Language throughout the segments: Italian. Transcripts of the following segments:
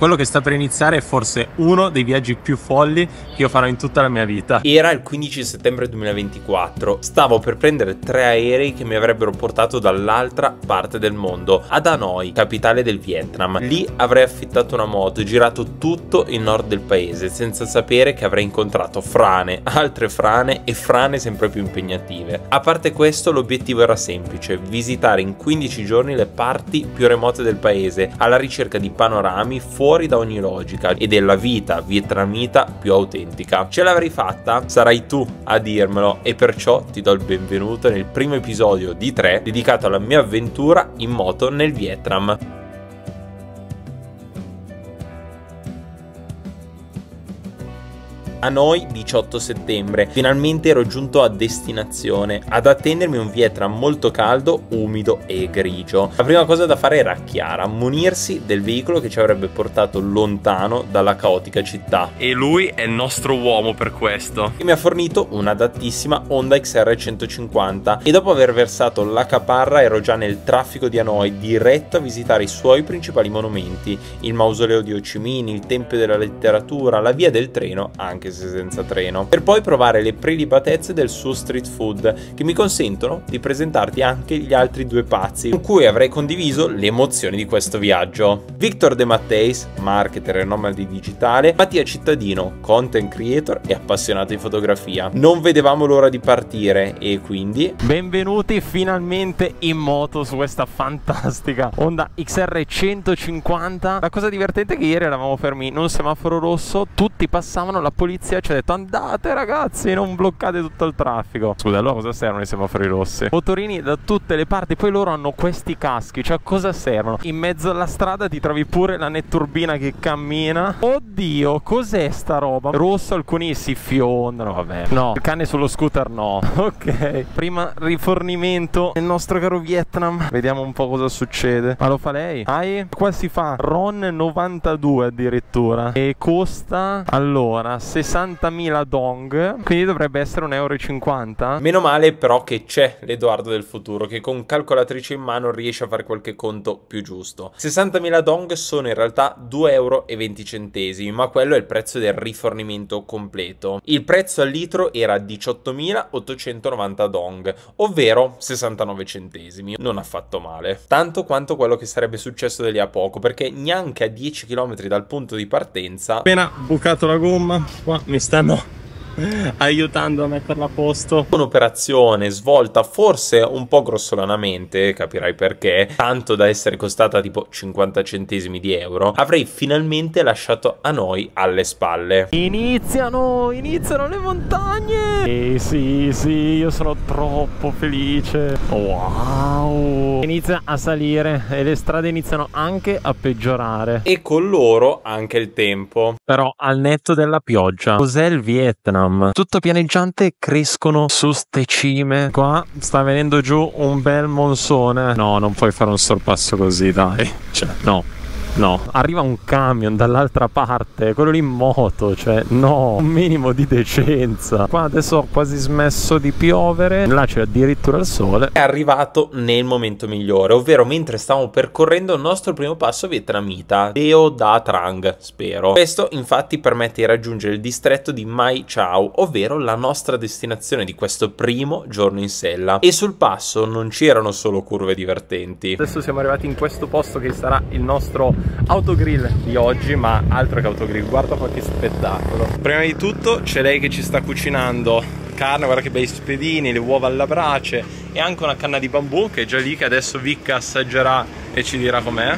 Quello che sta per iniziare è forse uno dei viaggi più folli che io farò in tutta la mia vita. Era il 15 settembre 2024. Stavo per prendere 3 aerei che mi avrebbero portato dall'altra parte del mondo, ad Hanoi, capitale del Vietnam. Lì avrei affittato una moto, girato tutto il nord del paese, senza sapere che avrei incontrato frane, altre frane e frane sempre più impegnative. A parte questo, l'obiettivo era semplice: visitare in 15 giorni le parti più remote del paese, alla ricerca di panorami fuori da ogni logica e della vita vietnamita più autentica. Ce l'avrei fatta? Sarai tu a dirmelo, e perciò ti do il benvenuto nel primo episodio di 3 dedicato alla mia avventura in moto nel Vietnam. Hanoi, 18 settembre. Finalmente ero giunto a destinazione, ad attendermi un Vietnam molto caldo, umido e grigio. La prima cosa da fare era chiara: munirsi del veicolo che ci avrebbe portato lontano dalla caotica città. E lui è il nostro uomo per questo. E mi ha fornito un'adattissima Honda XR 150 e dopo aver versato la caparra ero già nel traffico di Hanoi, diretto a visitare i suoi principali monumenti: il mausoleo di Ho Chi Minh, il tempio della letteratura, la via del treno, anche se senza treno, per poi provare le prelibatezze del suo street food, che mi consentono di presentarti anche gli altri due pazzi con cui avrei condiviso le emozioni di questo viaggio: Victor De Matteis, marketer e nomade digitale; Mattia Cittadino, content creator e appassionato di fotografia. Non vedevamo l'ora di partire e quindi benvenuti finalmente in moto su questa fantastica Honda XR 150. La cosa divertente è che ieri eravamo fermi in un semaforo rosso, tutti passavano, la polizia ci ha detto: andate ragazzi, non bloccate tutto il traffico. Scusa, allora cosa servono i semafori rossi? Motorini da tutte le parti, poi loro hanno questi caschi, cioè cosa servono? In mezzo alla strada ti trovi pure la netturbina che cammina. Oddio, cos'è sta roba? Rosso, alcuni si fiondano, vabbè. No, il cane sullo scooter no. Ok, prima rifornimento nel nostro caro Vietnam. Vediamo un po' cosa succede. Ma lo fa lei? Qua si fa RON 92 addirittura, e costa allora 60.000 dong, quindi dovrebbe essere 1,50 euro. meno male però che c'è l'Edoardo del futuro, che con calcolatrice in mano riesce a fare qualche conto più giusto. 60.000 dong sono in realtà 2,20 euro, ma quello è il prezzo del rifornimento completo. Il prezzo al litro era 18.890 dong, ovvero 69 centesimi. Non affatto male, tanto quanto quello che sarebbe successo da lì a poco, perché neanche a 10 km dal punto di partenza, appena bucato la gomma, qua mi stanno aiutando a metterla a posto. un'operazione svolta forse un po' grossolanamente, capirai perché, tanto da essere costata tipo 50 centesimi di euro, avrei finalmente lasciato Hanoi alle spalle. Iniziano le montagne. Sì, io sono troppo felice. Wow, inizia a salire e le strade iniziano anche a peggiorare, E con loro anche il tempo. però al netto della pioggia. Cos'è il Vietnam? Tutto pianeggiante, crescono su ste cime. Qua sta venendo giù un bel monsone. No, non puoi fare un sorpasso così, dai. Cioè, no, arriva un camion dall'altra parte, quello lì in moto, cioè no, un minimo di decenza. Qua adesso ho quasi smesso di piovere, là c'è addirittura il sole. È arrivato nel momento migliore, ovvero mentre stavamo percorrendo il nostro primo passo vietnamita, Deo Da Trang, spero. Questo infatti permette di raggiungere il distretto di Mai Chau, ovvero la nostra destinazione di questo primo giorno in sella. E sul passo non c'erano solo curve divertenti. Adesso siamo arrivati in questo posto che sarà il nostro autogrill di oggi, ma altro che autogrill, guarda qua che spettacolo. Prima di tutto c'è lei che ci sta cucinando carne, guarda che bei spiedini, le uova alla brace e anche una canna di bambù che è già lì, che adesso Vic assaggerà e ci dirà com'è.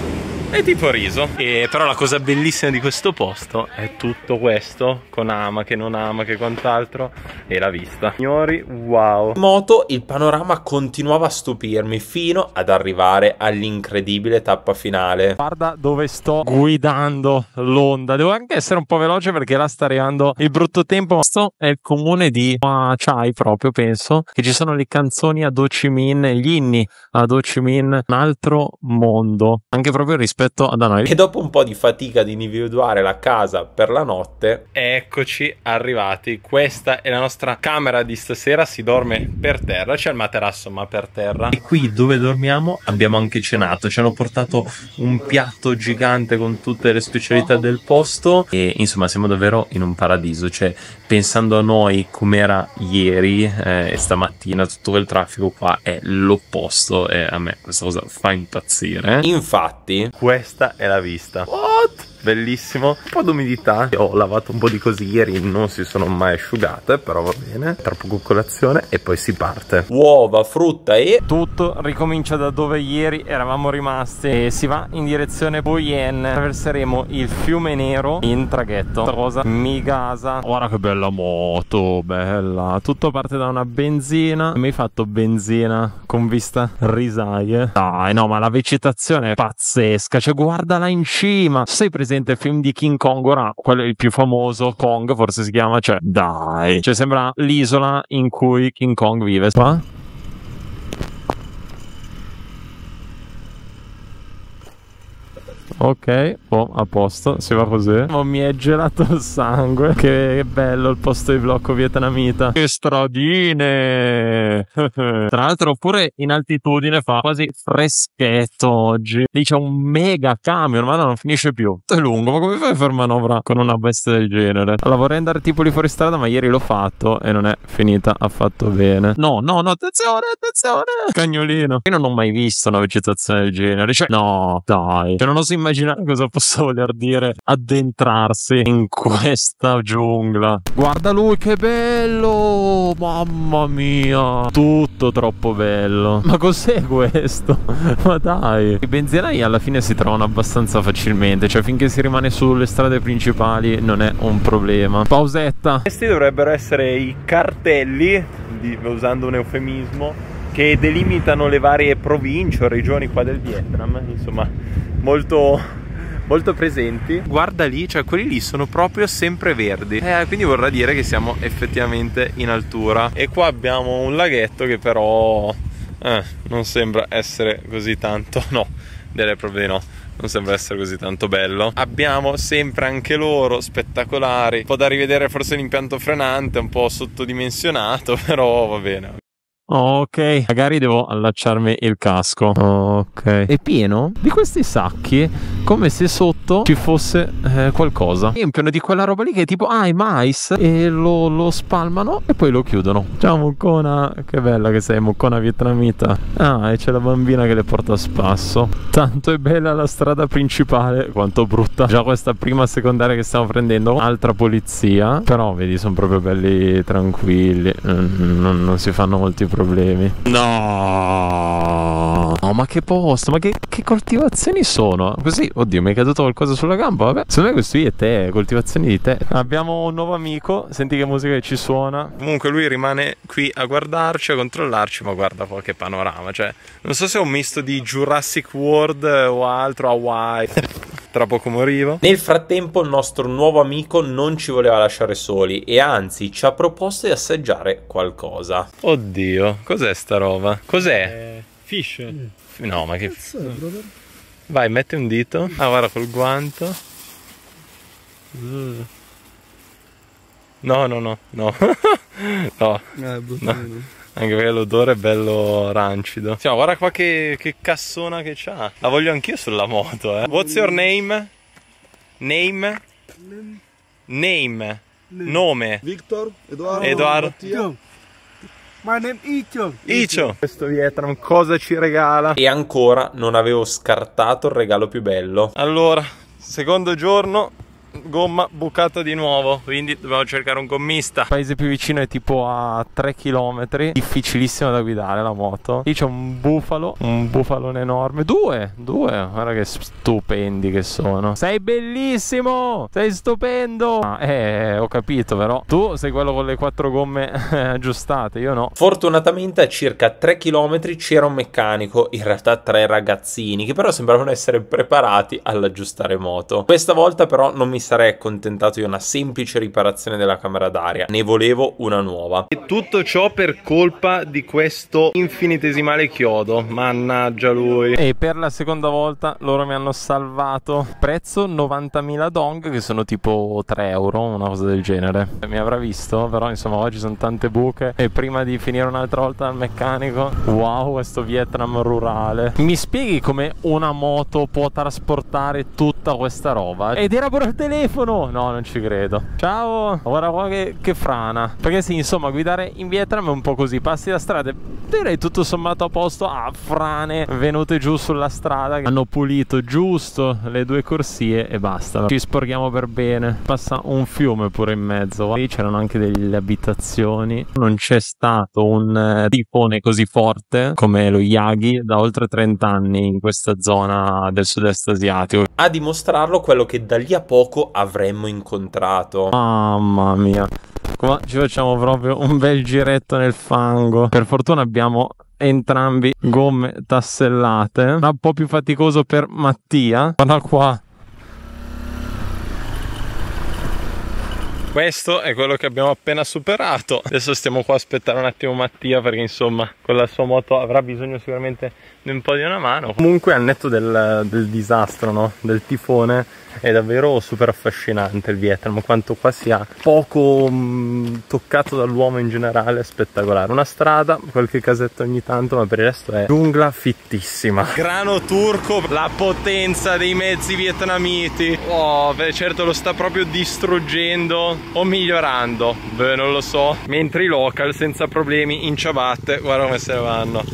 È tipo riso. E però la cosa bellissima di questo posto è tutto questo, con amache, non amache, quant'altro, e la vista. Signori, wow. In moto il panorama continuava a stupirmi fino ad arrivare all'incredibile tappa finale. Guarda dove sto guidando l'Honda. Devo anche essere un po' veloce perché là sta arrivando il brutto tempo. Questo è il comune di Hoa Chai, proprio penso che ci sono le canzoni ad Ho Chi Minh, gli inni ad Ho Chi Minh, un altro mondo, anche proprio rispetto rispetto a da noi. E dopo un po' di fatica di individuare la casa per la notte, eccoci arrivati. Questa è la nostra camera di stasera, si dorme per terra, c'è il materasso ma per terra. E qui dove dormiamo abbiamo anche cenato, ci hanno portato un piatto gigante con tutte le specialità del posto e insomma siamo davvero in un paradiso, cioè pensando a noi com'era ieri e stamattina tutto quel traffico qua è l'opposto e a me questa cosa fa impazzire. Infatti questa è la vista. What? Bellissimo, un po' d'umidità, ho lavato un po' di cose ieri, non si sono mai asciugate, però va bene, tra poco colazione e poi si parte. Uova, frutta e tutto ricomincia da dove ieri eravamo rimasti e si va in direzione Boyen. Attraverseremo il fiume Nero in traghetto. Questa cosa mi gasa. Guarda che bella moto, bella. Tutto parte da una benzina. Mi hai fatto benzina con vista risaie. Dai, no, ma la vegetazione è pazzesca, cioè guardala in cima. Sei presente il film di King Kong, ora quello è il più famoso, Kong forse si chiama, cioè dai, cioè sembra l'isola in cui King Kong vive. Qua? Ok, oh, a posto, si va così. Oh, mi è gelato il sangue. Che bello il posto di blocco vietnamita. Che stradine. Tra l'altro pure in altitudine fa quasi freschetto oggi. Lì c'è un mega camion, ma no, non finisce più. È lungo, ma come fai a fare manovra con una bestia del genere? Allora vorrei andare tipo lì fuori strada, ma ieri l'ho fatto e non è finita affatto bene. No, no, no, attenzione, attenzione. Cagnolino. Io non ho mai visto una vegetazione del genere. Cioè, no, dai. Cioè, non oso immaginare cosa possa voler dire addentrarsi in questa giungla. Guarda lui che bello, mamma mia, tutto troppo bello. Ma cos'è questo? Ma dai, i benzinai alla fine si trovano abbastanza facilmente, cioè finché si rimane sulle strade principali non è un problema. Pausetta. Questi dovrebbero essere i cartelli, usando un eufemismo, che delimitano le varie province o regioni qua del Vietnam, insomma molto presenti. Guarda lì, cioè quelli lì sono proprio sempre verdi, quindi vorrà dire che siamo effettivamente in altura. E qua abbiamo un laghetto che però non sembra essere così tanto, no, direi proprio di no, non sembra essere così tanto bello. Abbiamo sempre anche loro spettacolari, un po' da rivedere forse l'impianto frenante, un po' sottodimensionato, però va bene. Ok, magari devo allacciarmi il casco. Ok. È pieno di questi sacchi, come se sotto ci fosse qualcosa. Riempiono di quella roba lì che è tipo, il mais, e lo spalmano e poi lo chiudono. Ciao Muccona, che bella che sei, Muccona vietnamita. E c'è la bambina che le porta a spasso. Tanto è bella la strada principale, quanto brutta. Già questa prima secondaria che stiamo prendendo, altra polizia. Però vedi, sono proprio belli tranquilli, non si fanno molti problemi. No, ma che posto, ma che coltivazioni sono? Così, oddio, mi è caduto qualcosa sulla gamba. Vabbè, secondo me questo qui è tè, coltivazioni di tè. Abbiamo un nuovo amico, senti che musica che ci suona. Comunque lui rimane qui a guardarci, a controllarci, ma guarda qua che panorama, cioè non so se è un misto di Jurassic World o altro, Hawaii. Tra poco morivo. Nel frattempo il nostro nuovo amico non ci voleva lasciare soli e anzi ci ha proposto di assaggiare qualcosa. Oddio, cos'è sta roba? Cos'è? Fish. No, ma che... Vai, metti un dito. Guarda col guanto. No. No. No. Anche perché l'odore è bello rancido. Sì, guarda qua che cassona che c'ha. La voglio anch'io sulla moto, What's your name? Name? Nome. Victor, Edoardo. My name Icho. Icho. Questo Vietnam cosa ci regala? E ancora non avevo scartato il regalo più bello. Allora, secondo giorno, gomma bucata di nuovo, quindi dobbiamo cercare un gommista. Il paese più vicino è tipo a 3 km, difficilissimo da guidare la moto. Lì c'è un bufalone enorme. Due, guarda che stupendi che sono. Sei bellissimo, sei stupendo. Ho capito, però tu sei quello con le 4 gomme aggiustate, io no. Fortunatamente a circa 3 km c'era un meccanico, in realtà 3 ragazzini, che però sembravano essere preparati all'aggiustare moto. Questa volta però non mi sarei accontentato di una semplice riparazione della camera d'aria, ne volevo una nuova. E tutto ciò per colpa di questo infinitesimale chiodo, mannaggia lui. E per la seconda volta loro mi hanno salvato. Prezzo 90.000 dong, che sono tipo 3 euro, una cosa del genere. Mi avrà visto, però insomma oggi sono tante buche. E prima di finire un'altra volta dal meccanico, wow, questo Vietnam rurale. Mi spieghi come una moto può trasportare tutta questa roba? Ed era pure il telefono! No, non ci credo. Ciao! Guarda qua che frana. Perché sì, insomma, guidare in Vietnam è un po' così. Passi la strada, direi tutto sommato a posto. Ah, frane venute giù sulla strada. Hanno pulito giusto le 2 corsie e basta. Ci sporchiamo per bene. Passa un fiume pure in mezzo. Qui c'erano anche delle abitazioni. Non c'è stato un tifone così forte come lo Yagi da oltre 30 anni in questa zona del sud-est asiatico. A dimostrarlo quello che da lì a poco avremmo incontrato. Mamma mia. Qua ci facciamo proprio un bel giretto nel fango. Per fortuna abbiamo entrambi gomme tassellate. Un po' più faticoso per Mattia. Guarda qua. Questo è quello che abbiamo appena superato. Adesso stiamo qua a aspettare un attimo Mattia, perché insomma con la sua moto avrà bisogno sicuramente di un po' di una mano. Comunque al netto del disastro, no? Del tifone, è davvero super affascinante il Vietnam. Quanto qua sia poco toccato dall'uomo in generale è spettacolare. Una strada, qualche casetta ogni tanto, ma per il resto è giungla fittissima. Grano turco, la potenza dei mezzi vietnamiti. Oh, beh, certo lo sta proprio distruggendo o migliorando, beh, non lo so. Mentre i local senza problemi in ciabatte, guarda come se ne vanno.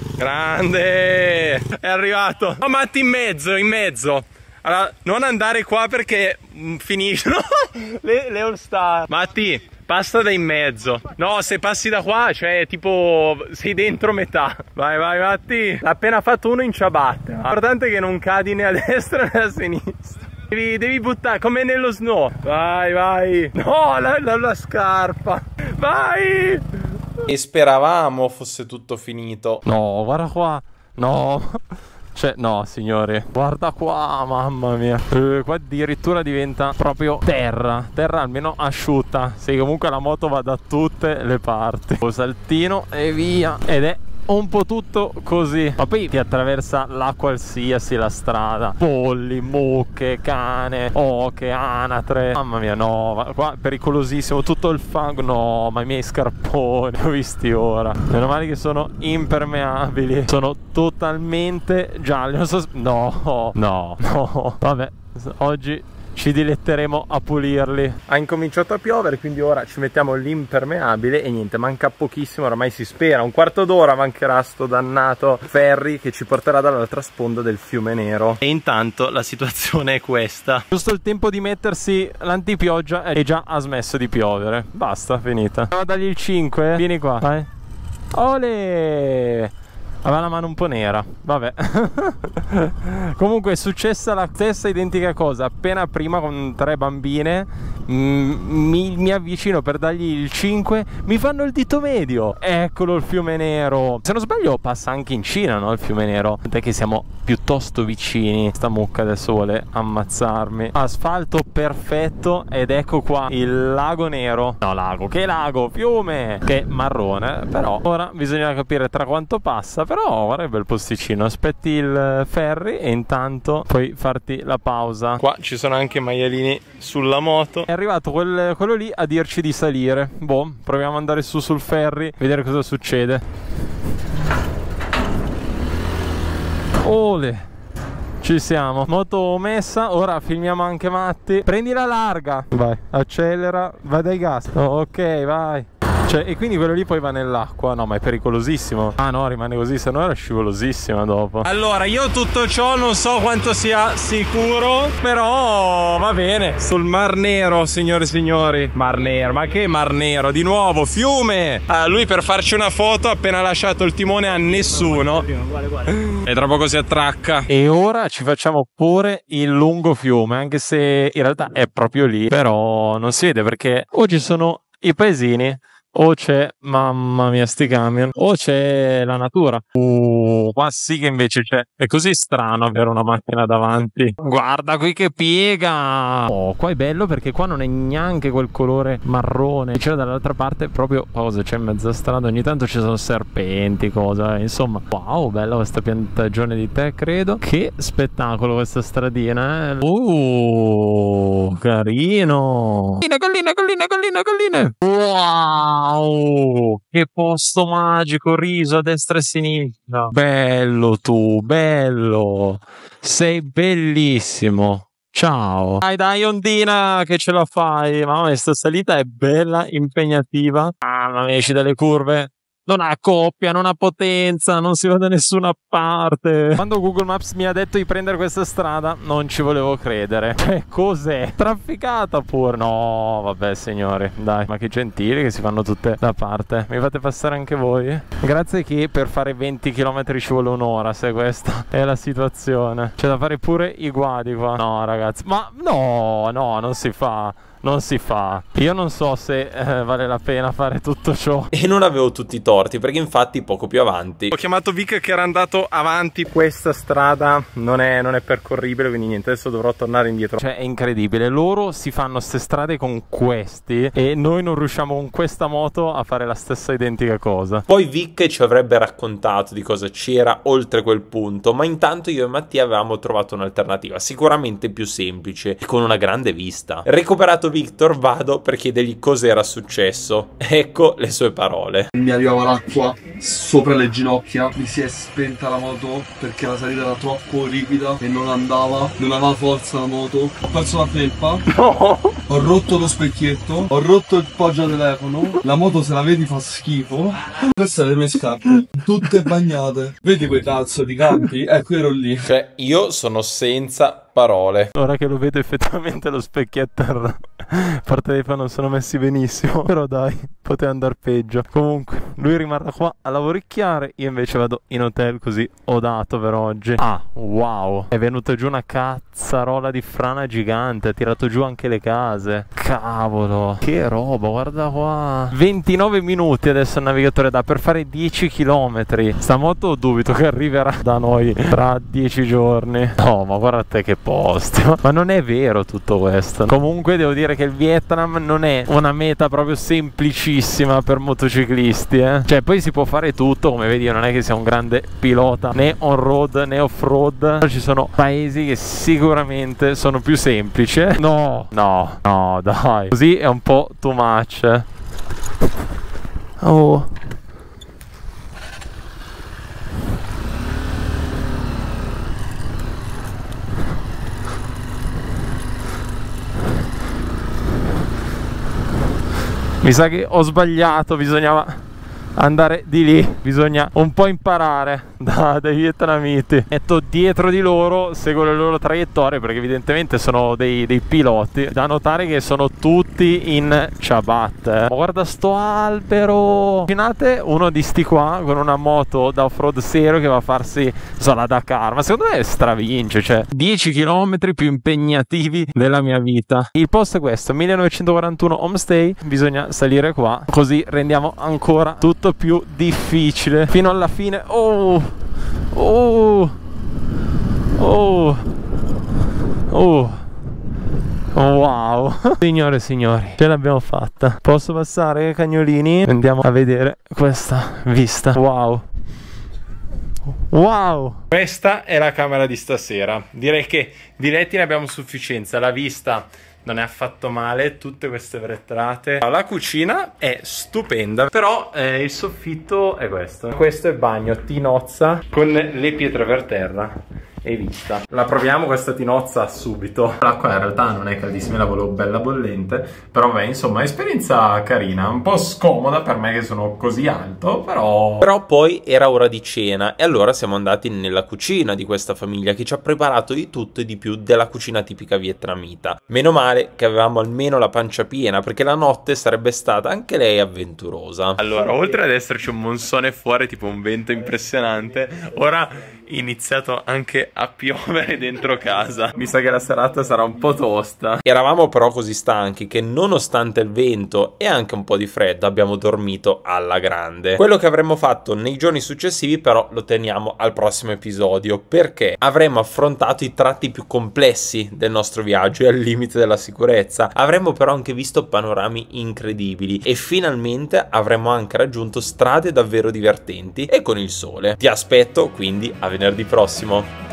Grande, è arrivato. Oh, Matti, in mezzo. Allora, non andare qua perché finiscono le all star. Matti, passa da in mezzo. No, se passi da qua, cioè tipo sei dentro metà. Vai Matti. L'ha appena fatto uno in ciabatte. L'importante è che non cadi né a destra né a sinistra. Devi buttare come nello snow. Vai. No, la scarpa. Vai. E speravamo fosse tutto finito. No, guarda qua. No. Cioè, no, signori. Guarda qua, mamma mia. Qua addirittura diventa proprio terra almeno asciutta. Sì, comunque la moto va da tutte le parti. Un saltino e via. Ed è un po' tutto così. Ma poi ti attraversa la qualsiasi la strada. Polli, mucche, cane, oche, anatre. Mamma mia, no, qua pericolosissimo. Tutto il fango. No, ma i miei scarponi, ho visti ora. Meno male che sono impermeabili. Sono totalmente gialli. Non so. No. Vabbè, oggi ci diletteremo a pulirli. Ha incominciato a piovere, quindi ora ci mettiamo l'impermeabile e niente, manca pochissimo, oramai si spera. Un quarto d'ora mancherà sto dannato ferry che ci porterà dall'altra sponda del fiume Nero. E intanto la situazione è questa. Giusto il tempo di mettersi l'antipioggia e già ha smesso di piovere. Basta, finita. Andiamo a dargli il 5. Vieni qua. Vai. Ole! Aveva la mano un po' nera, vabbè. Comunque è successa la stessa identica cosa. Appena prima con 3 bambine mi avvicino per dargli il 5. Mi fanno il dito medio. Eccolo il fiume Nero. Se non sbaglio passa anche in Cina, no? Il fiume Nero. Tant'è che siamo piuttosto vicini. Sta mucca adesso vuole ammazzarmi. Asfalto perfetto. Ed ecco qua il lago Nero. No, lago, che lago? Fiume, che è marrone. Però ora bisogna capire tra quanto passa. Però guarda che bel posticino. Aspetti il ferry e intanto puoi farti la pausa. Qua ci sono anche maialini sulla moto. È arrivato quello lì a dirci di salire. Boh, proviamo ad andare su sul ferry, vedere cosa succede. Ole, ci siamo. Moto messa. Ora filmiamo anche Matti. Prendi la larga. Vai, accelera. Vai dai gas. Oh, ok, vai. Cioè, e quindi quello lì poi va nell'acqua. No, ma è pericolosissimo. Ah no, rimane così, se no era scivolosissima dopo. Allora, io tutto ciò non so quanto sia sicuro, però va bene. Sul Mar Nero, signore e signori. Mar Nero, ma che Mar Nero? Di nuovo, fiume. Lui per farci una foto ha appena lasciato il timone a nessuno. E tra poco si attracca. E ora ci facciamo pure il lungo fiume, anche se in realtà è proprio lì. Però non si vede perché o ci sono i paesini O c'è, mamma mia, sti camion, o c'è la natura. Qua sì che invece c'è. È così strano avere una macchina davanti. Guarda qui che piega. Oh, qua è bello perché qua non è neanche quel colore marrone. C'è dall'altra parte proprio cosa c'è in mezza strada. Ogni tanto ci sono serpenti, cosa. Insomma, wow, bella questa piantagione di tè, credo. Che spettacolo questa stradina, eh. Carino. Colline. Wow, che posto magico, riso a destra e a sinistra. Bello tu, bello. Sei bellissimo. Ciao. Dai, Ondina, che ce la fai. Mamma mia, sta salita è bella, impegnativa. Mamma mia, esci dalle curve. Non ha coppia, non ha potenza, non si va da nessuna parte. Quando Google Maps mi ha detto di prendere questa strada, non ci volevo credere. Cioè, cos'è? Trafficata pure. No, vabbè, signori, dai, ma che gentili che si fanno tutte da parte. Mi fate passare anche voi? Grazie che per fare 20 km ci vuole un'ora, se questa è la situazione. C'è da fare pure i guadi qua. No, ragazzi, ma no, non si fa. Non si fa. Io non so se vale la pena fare tutto ciò. E non avevo tutti i torti, perché infatti poco più avanti ho chiamato Vic che era andato avanti. Questa strada non è percorribile, quindi niente, adesso dovrò tornare indietro. Cioè è incredibile, loro si fanno queste strade con questi e noi non riusciamo con questa moto a fare la stessa identica cosa. Poi Vic ci avrebbe raccontato di cosa c'era oltre quel punto, ma intanto io e Mattia avevamo trovato un'alternativa sicuramente più semplice e con una grande vista. Recuperato Victor, vado per chiedergli cos'era successo. Ecco le sue parole. Mi arrivava l'acqua sopra le ginocchia, mi si è spenta la moto perché la salita era troppo ripida e non andava, non aveva forza la moto. Ho perso la felpa, no. Ho rotto lo specchietto, ho rotto il poggiatelefono, la moto se la vedi fa schifo. Queste sono le mie scarpe, tutte bagnate. Vedi quei cazzo di campi? Ecco, ero lì. Cioè, io sono senza parole. Ora che lo vedo effettivamente lo specchietto il portatelefono sono messi benissimo. Però dai, poteva andare peggio. Comunque lui rimarrà qua a lavoricchiare, io invece vado in hotel, così ho dato per oggi. Ah, wow, è venuta giù una cazzarola di frana gigante, ha tirato giù anche le case. Cavolo, che roba, guarda qua. 29 minuti adesso il navigatore dà per fare 10 km. Sta moto dubito che arriverà da noi tra 10 giorni. No, ma guarda te che posti. Ma non è vero tutto questo. Comunque devo dire che il Vietnam non è una meta proprio semplicissima per motociclisti, eh. Cioè poi si può fare tutto, come vedi io non è che sia un grande pilota né on road né off road. Ci sono paesi che sicuramente sono più semplici. No, dai, così è un po' too much. Oh, mi sa che ho sbagliato, bisognava andare di lì, bisogna un po' imparare dai vietnamiti. Metto dietro di loro, seguo le loro traiettorie perché evidentemente sono dei piloti. Da notare che sono tutti in ciabatte. Ma guarda sto albero! Immaginate uno di sti qua con una moto da off-road serio che va a farsi la Dakar, ma secondo me stravince, cioè 10 km più impegnativi della mia vita. Il posto è questo, 1941 homestay, bisogna salire qua così rendiamo ancora tutto più difficile fino alla fine. Wow. Signore e signori, ce l'abbiamo fatta. Posso passare, cagnolini? Andiamo a vedere questa vista. Wow, questa è la camera di stasera. Direi che di letti ne abbiamo sufficienza. La vista non è affatto male, tutte queste vetrate. La cucina è stupenda, però il soffitto è questo. Questo è bagno tinozza con le pietre per terra e vista. La proviamo questa tinozza subito. L'acqua in realtà non è caldissima, la volevo bella bollente, però beh, insomma, esperienza carina, un po' scomoda per me che sono così alto, però poi era ora di cena e allora siamo andati nella cucina di questa famiglia che ci ha preparato di tutto e di più della cucina tipica vietnamita. Meno male che avevamo almeno la pancia piena, perché la notte sarebbe stata anche lei avventurosa. Allora, oltre ad esserci un monsone fuori, tipo un vento impressionante, ora iniziato anche a piovere dentro casa. Mi sa che la serata sarà un po' tosta. Eravamo però così stanchi che nonostante il vento e anche un po' di freddo abbiamo dormito alla grande. Quello che avremmo fatto nei giorni successivi però lo teniamo al prossimo episodio, perché avremmo affrontato i tratti più complessi del nostro viaggio e al limite della sicurezza. Avremmo però anche visto panorami incredibili e finalmente avremmo anche raggiunto strade davvero divertenti e con il sole. Ti aspetto quindi a venerdì prossimo.